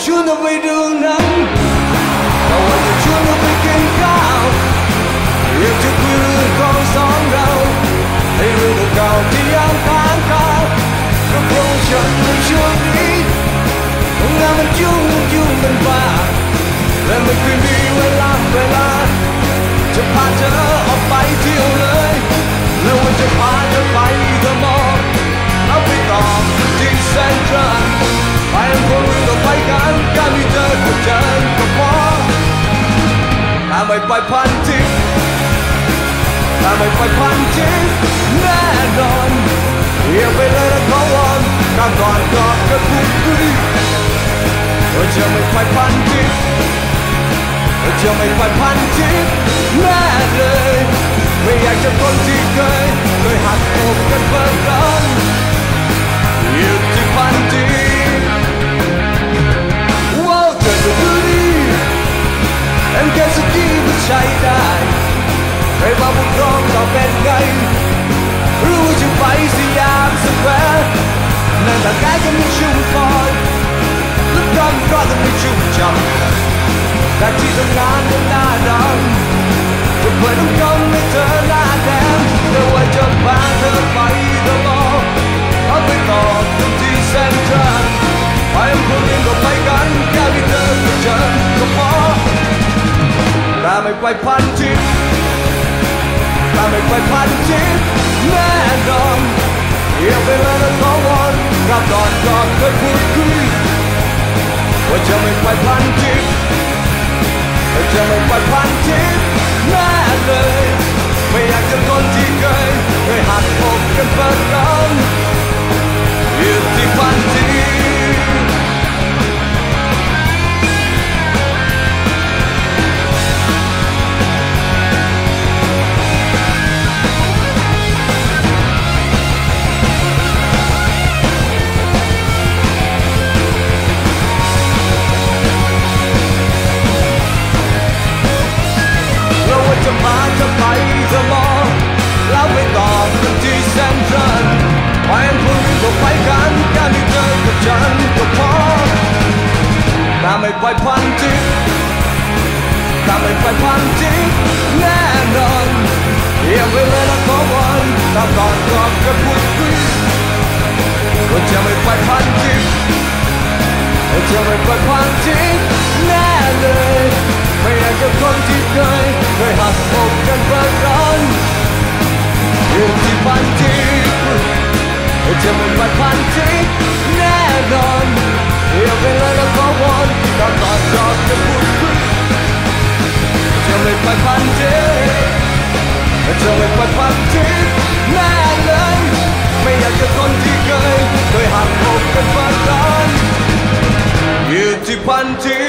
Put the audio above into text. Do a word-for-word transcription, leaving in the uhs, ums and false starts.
ชวนเธอไปดูหนังก็ว่าจะชวนเธอไปกินข้าวอยากจะคุยเรื่องของสองเราให้เรื่องเก่าที่ยังค้างคาก็เพราะฉันในช่วงนี้งานมันยุ่งยุ่งเป็นบ้าและไม่เคยมีเวลาเวลาจะพาเธอออกไปเที่ยวเลยแล้ววันจะพาเธอไปเดอะมอลล์แล้วไปต่อที่เซ็นทรัลไปยังคนอื่นก็ไปกันแค่มีเธอกับฉันก็พอถ้าไม่ไปพันทิปถ้าไม่ไปพันทิปแน่นอนอย่าไปเลยนะขอวอนข้ามก่อนก่อนก็พูดคุยว่าจะไม่ไปพันทิปว่าจะไม่ไปพันทิปแน่เลยไม่อยากจะคนที่เคยเคยหักอกกันเปิดร้อนอยู่ที่พันทิปว้าวเธอจะดูดีเอ็มแค่สกีมันใช้ได้ไม่ว่าบุกร้องเราเป็นไงรู้จะไปสยามสแควร์นั่งทางกายก็มีชุ่มคอยแล้วกำก็จะมีชุ่มจำแต่ที่ทำงานยังหน้าดำก็เพื่อต้องกำให้เธอหน้าแดงแต่ว่าจะพาเธอไปเดอะมอลล์เอาไปต่อกันที่เซ็นทรัลไปยังคนอื่นก็ไปกันแค่มีเธอกับฉันก็พอถ้าไม่ไปพันทิปถ้าไม่ไปพันทิปแน่นอนอย่าไปเลยนะขอวอนกับก่อนก่อนเคยพูดคุยว่าจะไม่ไปพันทิปว่าจะไม่ไปพันทิปแน่เลยไม่อยากจะคนที่เคยเคยหักอกกันเปิดร้อนอยู่ที่พันทิปจะพาเธอไปเดอะมอลล์แล้วไปต่อกันที่เซ็นทรัลไปยังคนอื่นก็ไปกันแค่มีเธอกับฉันก็พอถ้าไม่ไปพันทิปถ้าไม่ไปพันทิปแน่นอนอย่าไปเลยนะขอวอนถ้าก่อนก่อนก็พูดคุยว่าจะไม่ไปพันทิปว่าจะไม่ไปพันทิปแน่เลยไม่อยากจะคนที่เคยเคยหักอกกันเปิดร้อนอยู่ที่พันทิปจะไม่ไปพันทิปแน่นอนอย่าไปเลยนะขอวอนก่อนก่อนก่อนจะพูดคุยจะไม่ไปพันทิปจะไม่ไปพันทิปแน่เลยไม่อยากจะคนที่เคยเคยหักอกกันเปิดร้อนอยู่ที่พันทิป